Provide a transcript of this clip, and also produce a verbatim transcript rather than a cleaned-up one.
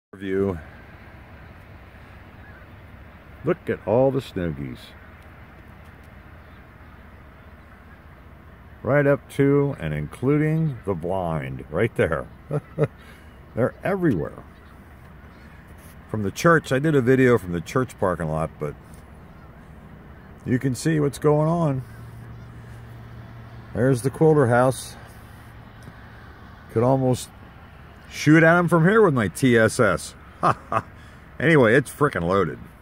View. Look at all the snow geese. Right up to and including the blind, right there. They're everywhere. From the church, I did a video from the church parking lot, but you can see what's going on. There's the Quilter house. Could almost shoot at him from here with my T S S. Anyway, it's frickin' loaded.